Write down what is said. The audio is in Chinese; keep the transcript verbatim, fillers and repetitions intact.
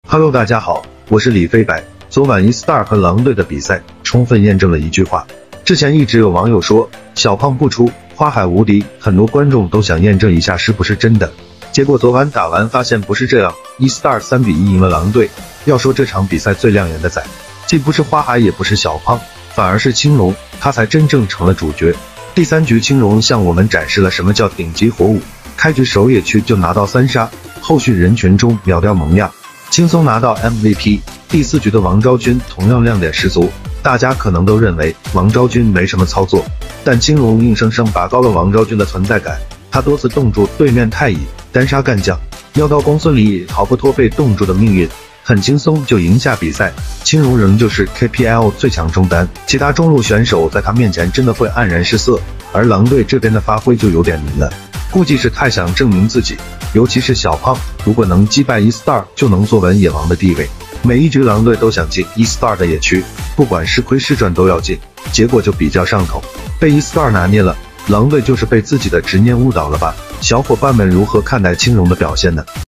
Hello， 大家好，我是李飞白。昨晚 E Star 和狼队的比赛，充分验证了一句话。之前一直有网友说小胖不出，花海无敌，很多观众都想验证一下是不是真的。结果昨晚打完发现不是这样 ，E Star 三比一赢了狼队。要说这场比赛最亮眼的仔，既不是花海，也不是小胖，反而是青龙，他才真正成了主角。第三局青龙向我们展示了什么叫顶级火舞，开局守野区就拿到三杀，后续人群中秒掉蒙亚，轻松拿到 M V P。第四局的王昭君同样亮点十足，大家可能都认为王昭君没什么操作，但青龙硬生生拔高了王昭君的存在感。他多次冻住对面太乙，单杀干将，妖刀公孙离毫不拖被冻住的命运，很轻松就赢下比赛。青龙仍旧是 K P L 最强中单，其他中路选手在他面前真的会黯然失色。而狼队这边的发挥就有点迷了，估计是太想证明自己，尤其是小胖，如果能击败 E Star 就能坐稳野王的地位。每一局狼队都想进 E Star 的野区，不管是亏是赚都要进，结果就比较上头，被 E Star 拿捏了。狼队就是被自己的执念误导了吧？小伙伴们如何看待青龙的表现呢？